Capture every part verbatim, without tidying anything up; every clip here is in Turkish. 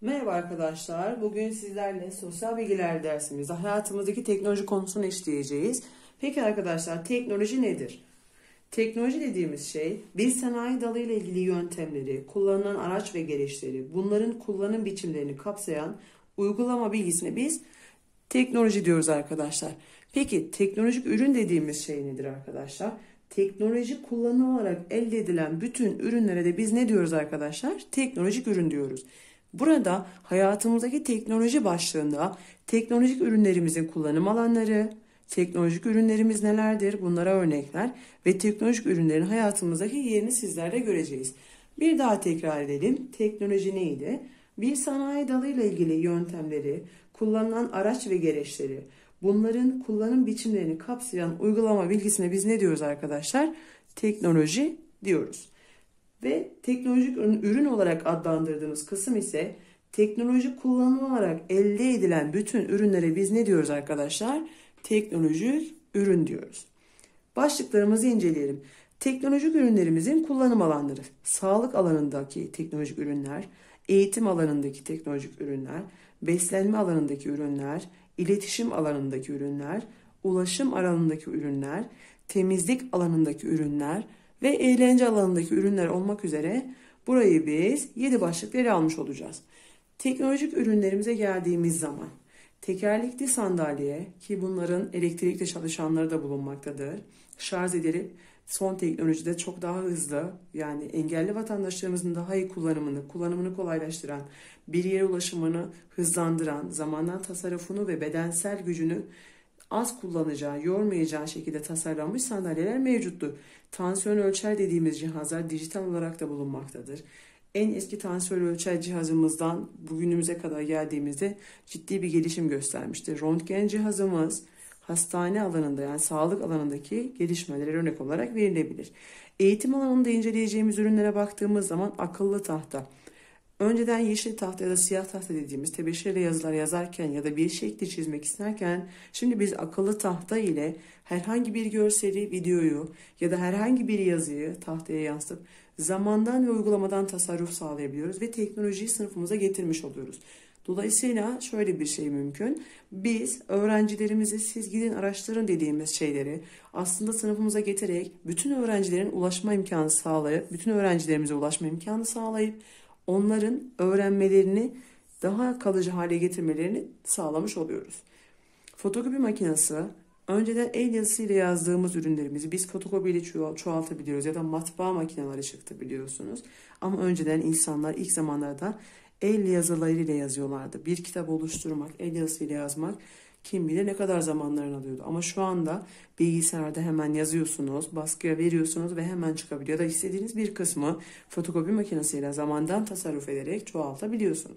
Merhaba arkadaşlar. Bugün sizlerle sosyal bilgiler dersimizde hayatımızdaki teknoloji konusunu işleyeceğiz. Peki arkadaşlar, teknoloji nedir? Teknoloji dediğimiz şey bir sanayi dalı ile ilgili yöntemleri, kullanılan araç ve gereçleri, bunların kullanım biçimlerini kapsayan uygulama bilgisine biz teknoloji diyoruz arkadaşlar. Peki teknolojik ürün dediğimiz şey nedir arkadaşlar? Teknoloji kullanım olarak elde edilen bütün ürünlere de biz ne diyoruz arkadaşlar? Teknolojik ürün diyoruz. Burada hayatımızdaki teknoloji başlığında teknolojik ürünlerimizin kullanım alanları, teknolojik ürünlerimiz nelerdir, bunlara örnekler ve teknolojik ürünlerin hayatımızdaki yerini sizlerle göreceğiz. Bir daha tekrar edelim. Teknoloji neydi? Bir sanayi dalıyla ilgili yöntemleri, kullanılan araç ve gereçleri, bunların kullanım biçimlerini kapsayan uygulama bilgisine biz ne diyoruz arkadaşlar? Teknoloji diyoruz. Ve teknolojik ürün olarak adlandırdığımız kısım ise teknolojik kullanım olarak elde edilen bütün ürünlere biz ne diyoruz arkadaşlar? Teknolojik ürün diyoruz. Başlıklarımızı inceleyelim. Teknolojik ürünlerimizin kullanım alanları. Sağlık alanındaki teknolojik ürünler, eğitim alanındaki teknolojik ürünler, beslenme alanındaki ürünler, iletişim alanındaki ürünler, ulaşım alanındaki ürünler, temizlik alanındaki ürünler ve eğlence alanındaki ürünler olmak üzere burayı biz yedi başlıkla ele almış olacağız. Teknolojik ürünlerimize geldiğimiz zaman tekerlekli sandalye, ki bunların elektrikli çalışanları da bulunmaktadır, şarj edilip son teknolojide çok daha hızlı, yani engelli vatandaşlarımızın daha iyi kullanımını, kullanımını kolaylaştıran, bir yere ulaşımını hızlandıran, zamandan tasarrufunu ve bedensel gücünü az kullanacağı, yormayacağı şekilde tasarlanmış sandalyeler mevcuttur. Tansiyon ölçer dediğimiz cihazlar dijital olarak da bulunmaktadır. En eski tansiyon ölçer cihazımızdan bugünümüze kadar geldiğimizde ciddi bir gelişim göstermiştir. Röntgen cihazımız hastane alanında, yani sağlık alanındaki gelişmelere örnek olarak verilebilir. Eğitim alanında inceleyeceğimiz ürünlere baktığımız zaman akıllı tahta. Önceden yeşil tahta ya da siyah tahta dediğimiz tebeşirle yazılar yazarken ya da bir şekli çizmek isterken şimdi biz akıllı tahta ile herhangi bir görseli, videoyu ya da herhangi bir yazıyı tahtaya yansıtıp zamandan ve uygulamadan tasarruf sağlayabiliyoruz ve teknolojiyi sınıfımıza getirmiş oluyoruz. Dolayısıyla şöyle bir şey mümkün. Biz öğrencilerimize siz gidin araştırın dediğimiz şeyleri aslında sınıfımıza getirerek bütün öğrencilerin ulaşma imkanı sağlayıp, bütün öğrencilerimize ulaşma imkanı sağlayıp onların öğrenmelerini daha kalıcı hale getirmelerini sağlamış oluyoruz. Fotokopi makinesi, önceden el yazısıyla yazdığımız ürünlerimizi biz fotokopiyle çoğaltabiliyoruz ya da matbaa makineleri çıktı biliyorsunuz. Ama önceden insanlar ilk zamanlarda el yazılarıyla yazıyorlardı. Bir kitap oluşturmak, el yazısıyla yazmak kim bilir ne kadar zamanlarını alıyordu. Ama şu anda bilgisayarda hemen yazıyorsunuz, baskıya veriyorsunuz ve hemen çıkabiliyor. Ya da istediğiniz bir kısmı fotokopi makinesiyle zamandan tasarruf ederek çoğaltabiliyorsunuz.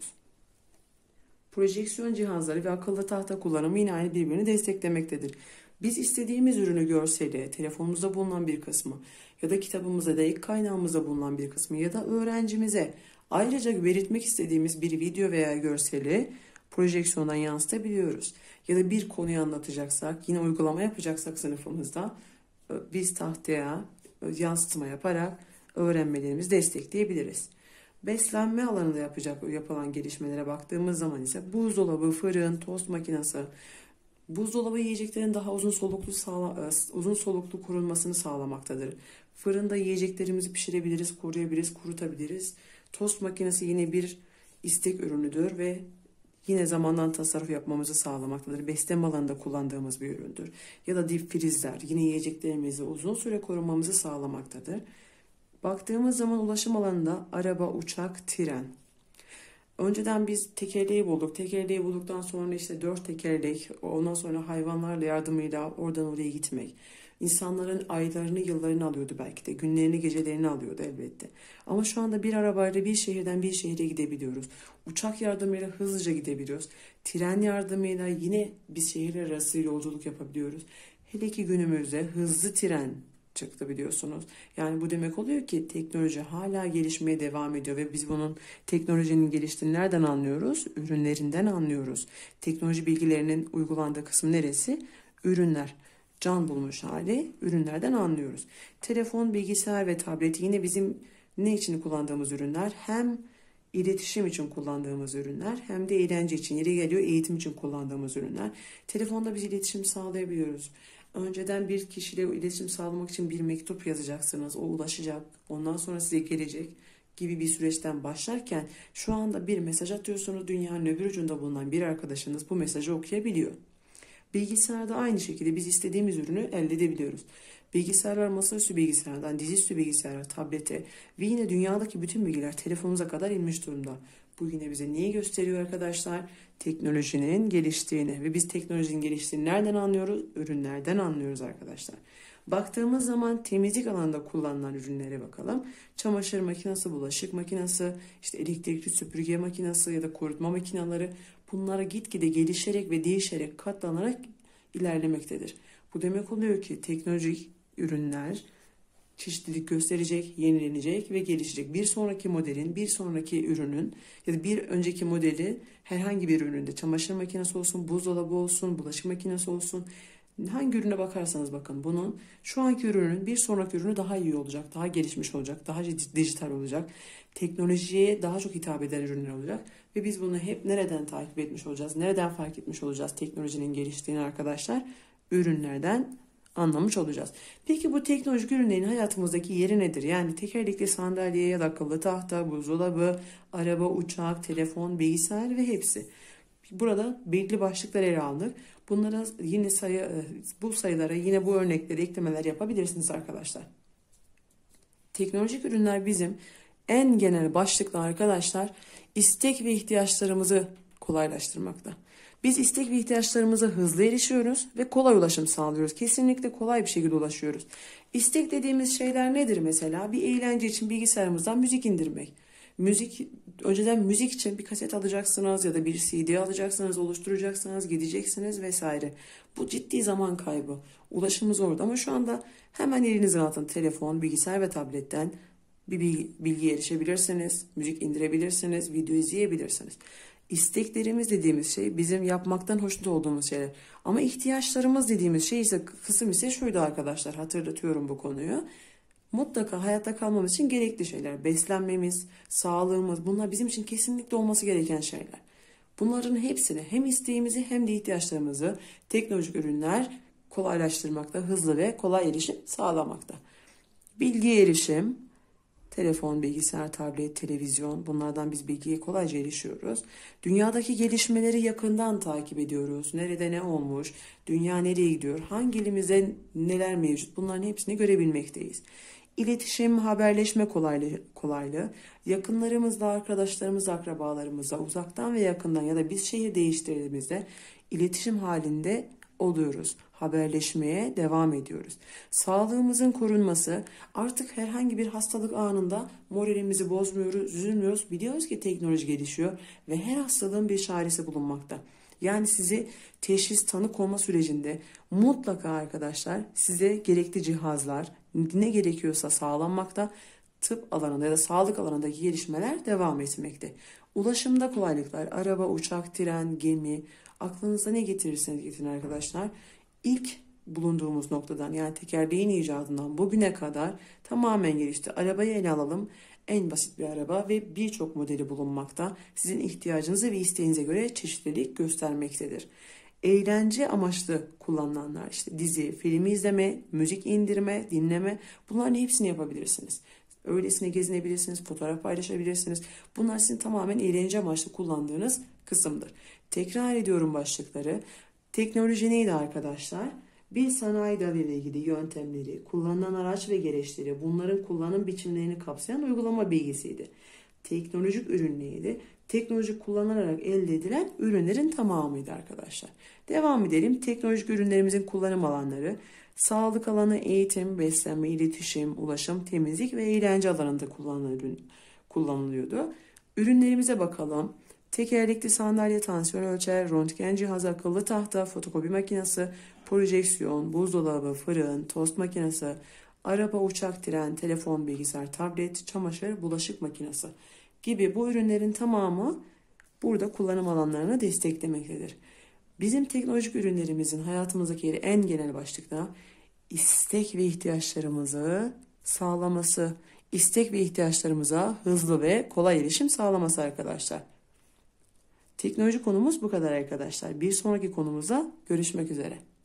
Projeksiyon cihazları ve akıllı tahta kullanımı yine aynı birbirini desteklemektedir. Biz istediğimiz ürünü görseli, telefonumuzda bulunan bir kısmı ya da kitabımızda, da kaynağımızda bulunan bir kısmı ya da öğrencimize ayrıca belirtmek istediğimiz bir video veya görseli projeksiyondan yansıtabiliyoruz. Ya da bir konuyu anlatacaksak, yine uygulama yapacaksak sınıfımızda biz tahtaya yansıtma yaparak öğrenmelerimizi destekleyebiliriz. Beslenme alanında yapacak yapılan gelişmelere baktığımız zaman ise buzdolabı, fırın, tost makinesi, buzdolabı yiyeceklerin daha uzun soluklu sağla, uzun soluklu kurulmasını sağlamaktadır. Fırında yiyeceklerimizi pişirebiliriz, koruyabiliriz, kurutabiliriz. Tost makinesi yine bir istek ürünüdür ve yine zamandan tasarruf yapmamızı sağlamaktadır. Besleme alanında kullandığımız bir üründür. Ya da dip frizler yine yiyeceklerimizi uzun süre korumamızı sağlamaktadır. Baktığımız zaman ulaşım alanında araba, uçak, tren. Önceden biz tekerleği bulduk. Tekerleği bulduktan sonra işte dört tekerlek, ondan sonra hayvanlarla yardımıyla oradan oraya gitmek. İnsanların aylarını, yıllarını alıyordu belki de. Günlerini, gecelerini alıyordu elbette. Ama şu anda bir arabayla bir şehirden bir şehre gidebiliyoruz. Uçak yardımıyla hızlıca gidebiliyoruz. Tren yardımıyla yine biz şehirler arası yolculuk yapabiliyoruz. Hele ki günümüzde hızlı tren çıktı biliyorsunuz. Yani bu demek oluyor ki teknoloji hala gelişmeye devam ediyor ve biz bunun teknolojinin geliştiğini nereden anlıyoruz? Ürünlerinden anlıyoruz. Teknoloji bilgilerinin uygulandığı kısım neresi? Ürünler. Can bulmuş hali ürünlerden anlıyoruz. Telefon, bilgisayar ve tablet yine bizim ne için kullandığımız ürünler? Hem iletişim için kullandığımız ürünler hem de eğlence için, yeri geliyor eğitim için kullandığımız ürünler. Telefonda biz iletişim sağlayabiliyoruz. Önceden bir kişiyle iletişim sağlamak için bir mektup yazacaksınız. O ulaşacak. Ondan sonra size gelecek gibi bir süreçten başlarken şu anda bir mesaj atıyorsunuz. Dünyanın öbür ucunda bulunan bir arkadaşınız bu mesajı okuyabiliyor. Bilgisayarda aynı şekilde biz istediğimiz ürünü elde edebiliyoruz. Bilgisayarlar, masaüstü bilgisayardan dizüstü bilgisayara, tablete ve yine dünyadaki bütün bilgiler telefonumuza kadar inmiş durumda. Bu yine bize neyi gösteriyor arkadaşlar? Teknolojinin geliştiğini ve biz teknolojinin geliştiğini nereden anlıyoruz? Ürünlerden anlıyoruz arkadaşlar. Baktığımız zaman temizlik alanında kullanılan ürünlere bakalım. Çamaşır makinesi, bulaşık makinesi, işte elektrikli süpürge makinesi ya da kurutma makineleri bunlara gitgide gelişerek ve değişerek katlanarak ilerlemektedir. Bu demek oluyor ki teknolojik ürünler çeşitlilik gösterecek, yenilenecek ve gelişecek. Bir sonraki modelin, bir sonraki ürünün ya da bir önceki modeli herhangi bir üründe çamaşır makinesi olsun, buzdolabı olsun, bulaşık makinesi olsun hangi ürüne bakarsanız bakın bunun şu anki ürünün bir sonraki ürünü daha iyi olacak, daha gelişmiş olacak, daha dijital olacak, teknolojiye daha çok hitap eden ürünler olacak ve biz bunu hep nereden takip etmiş olacağız, nereden fark etmiş olacağız teknolojinin geliştiğini arkadaşlar? Ürünlerden anlamış olacağız. Peki bu teknolojik ürünlerin hayatımızdaki yeri nedir? Yani tekerlekli sandalye ya da akıllı tahta, buzdolabı, araba, uçak, telefon, bilgisayar ve hepsi. Burada belirli başlıklar ele aldık. Bunlara yine sayı, bu sayılara yine bu örnekleri eklemeler yapabilirsiniz arkadaşlar. Teknolojik ürünler bizim en genel başlıklı arkadaşlar istek ve ihtiyaçlarımızı kolaylaştırmakta. Biz istek ve ihtiyaçlarımıza hızlı erişiyoruz ve kolay ulaşım sağlıyoruz. Kesinlikle kolay bir şekilde ulaşıyoruz. İstek dediğimiz şeyler nedir mesela? Bir eğlence için bilgisayarımızdan müzik indirmek. Müzik, önceden müzik için bir kaset alacaksınız ya da bir C D alacaksınız, oluşturacaksınız, gideceksiniz vesaire. Bu ciddi zaman kaybı. Ulaşımımız orada ama şu anda hemen elinizin altında telefon, bilgisayar ve tabletten bir bilgi, bilgiye erişebilirsiniz, müzik indirebilirsiniz, video izleyebilirsiniz. İsteklerimiz dediğimiz şey bizim yapmaktan hoşnut olduğumuz şeyler. Ama ihtiyaçlarımız dediğimiz şey ise kısım ise şuydu arkadaşlar, hatırlatıyorum bu konuyu. Mutlaka hayatta kalmamız için gerekli şeyler. Beslenmemiz, sağlığımız bunlar bizim için kesinlikle olması gereken şeyler. Bunların hepsini hem isteğimizi hem de ihtiyaçlarımızı teknolojik ürünler kolaylaştırmakta, hızlı ve kolay erişim sağlamakta. Bilgiye erişim, telefon, bilgisayar, tablet, televizyon bunlardan biz bilgiye kolayca erişiyoruz. Dünyadaki gelişmeleri yakından takip ediyoruz. Nerede ne olmuş, dünya nereye gidiyor, hangi elimizde neler mevcut bunların hepsini görebilmekteyiz. İletişim, haberleşme kolaylığı, kolaylığı yakınlarımızla, arkadaşlarımızla, akrabalarımızla uzaktan ve yakından ya da biz şehir değiştirdiğimizde iletişim halinde oluyoruz. Haberleşmeye devam ediyoruz. Sağlığımızın korunması artık herhangi bir hastalık anında moralimizi bozmuyoruz, üzülmüyoruz. Biliyoruz ki teknoloji gelişiyor ve her hastalığın bir çaresi bulunmakta. Yani sizi teşhis tanı konma sürecinde mutlaka arkadaşlar size gerekli cihazlar ne gerekiyorsa sağlanmakta. Tıp alanında ya da sağlık alanındaki gelişmeler devam etmekte. Ulaşımda kolaylıklar, araba, uçak, tren, gemi, aklınıza ne getirirseniz getirin arkadaşlar. İlk bulunduğumuz noktadan yani tekerleğin icadından bugüne kadar tamamen gelişti. Arabayı ele alalım. En basit bir araba ve birçok modeli bulunmakta. Sizin ihtiyacınıza ve isteğinize göre çeşitlilik göstermektedir. Eğlence amaçlı kullanılanlar işte dizi, film izleme, müzik indirme, dinleme bunların hepsini yapabilirsiniz. Öylesine gezinebilirsiniz, fotoğraf paylaşabilirsiniz. Bunlar sizin tamamen eğlence amaçlı kullandığınız kısımdır. Tekrar ediyorum başlıkları. Teknoloji neydi arkadaşlar? Bir sanayi dalı ile ilgili yöntemleri, kullanılan araç ve gereçleri, bunların kullanım biçimlerini kapsayan uygulama bilgisiydi. Teknolojik ürün neydi? Teknolojik kullanılarak elde edilen ürünlerin tamamıydı arkadaşlar. Devam edelim. Teknolojik ürünlerimizin kullanım alanları, sağlık alanı, eğitim, beslenme, iletişim, ulaşım, temizlik ve eğlence alanında kullanılıyordu. Ürünlerimize bakalım. Tekerlekli sandalye, tansiyon ölçer, röntgen cihazı, akıllı tahta, fotokopi makinesi, projeksiyon, buzdolabı, fırın, tost makinesi, araba, uçak, tren, telefon, bilgisayar, tablet, çamaşır, bulaşık makinesi gibi bu ürünlerin tamamı burada kullanım alanlarını desteklemektedir. Bizim teknolojik ürünlerimizin hayatımızdaki yeri en genel başlıkta istek ve ihtiyaçlarımızı sağlaması, istek ve ihtiyaçlarımıza hızlı ve kolay erişim sağlaması arkadaşlar. Teknoloji konumuz bu kadar arkadaşlar. Bir sonraki konumuzda görüşmek üzere.